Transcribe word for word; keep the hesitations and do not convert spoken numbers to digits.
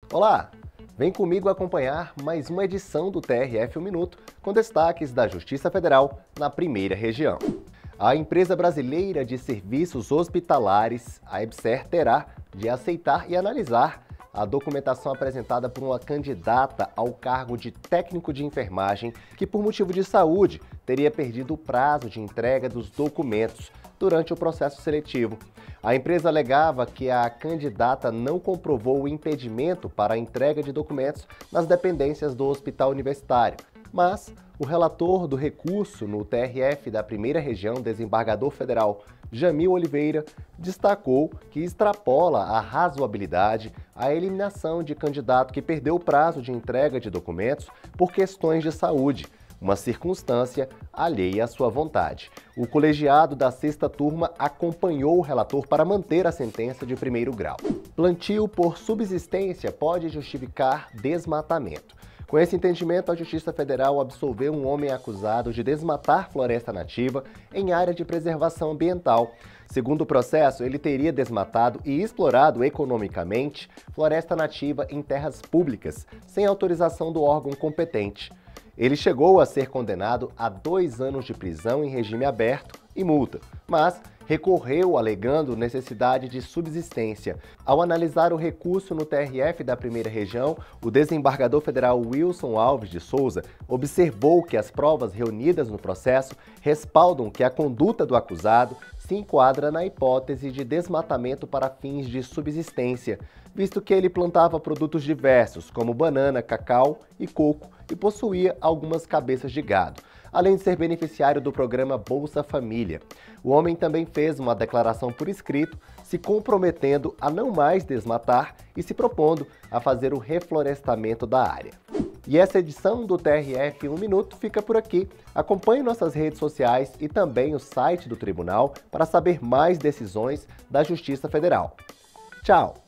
Olá! Vem comigo acompanhar mais uma edição do T R F um Minuto, com destaques da Justiça Federal na primeira região. A empresa brasileira de serviços hospitalares, a EBSER, terá de aceitar e analisar a documentação apresentada por uma candidata ao cargo de técnico de enfermagem que, por motivo de saúde, teria perdido o prazo de entrega dos documentos durante o processo seletivo. A empresa alegava que a candidata não comprovou o impedimento para a entrega de documentos nas dependências do hospital universitário, mas o relator do recurso no T R F da primeira região, desembargador federal Jamil Oliveira, destacou que extrapola a razoabilidade a eliminação de candidato que perdeu o prazo de entrega de documentos por questões de saúde, uma circunstância alheia à sua vontade. O colegiado da sexta turma acompanhou o relator para manter a sentença de primeiro grau. Plantio por subsistência pode justificar desmatamento. Com esse entendimento, a Justiça Federal absolveu um homem acusado de desmatar floresta nativa em área de preservação ambiental. Segundo o processo, ele teria desmatado e explorado economicamente floresta nativa em terras públicas, sem autorização do órgão competente. Ele chegou a ser condenado a dois anos de prisão em regime aberto e multa, mas recorreu alegando necessidade de subsistência. Ao analisar o recurso no T R F da primeira região, o desembargador federal Wilson Alves de Souza observou que as provas reunidas no processo respaldam que a conduta do acusado se enquadra na hipótese de desmatamento para fins de subsistência, visto que ele plantava produtos diversos, como banana, cacau e coco, e possuía algumas cabeças de gado, além de ser beneficiário do programa Bolsa Família. O homem também fez uma declaração por escrito, se comprometendo a não mais desmatar e se propondo a fazer o reflorestamento da área. E essa edição do T R F um Minuto fica por aqui. Acompanhe nossas redes sociais e também o site do Tribunal para saber mais decisões da Justiça Federal. Tchau!